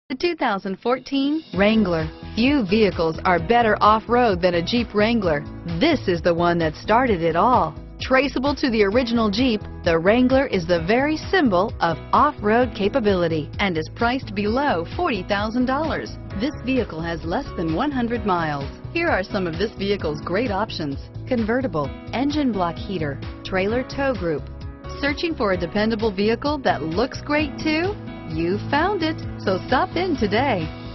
The 2014 Wrangler. Few vehicles are better off-road than a Jeep Wrangler. This is the one that started it all. Traceable to the original Jeep, the Wrangler is the very symbol of off-road capability and is priced below $40,000. This vehicle has less than 100 miles. Here are some of this vehicle's great options: convertible, engine block heater, trailer tow group. Searching for a dependable vehicle that looks great too? You found it, so stop in today.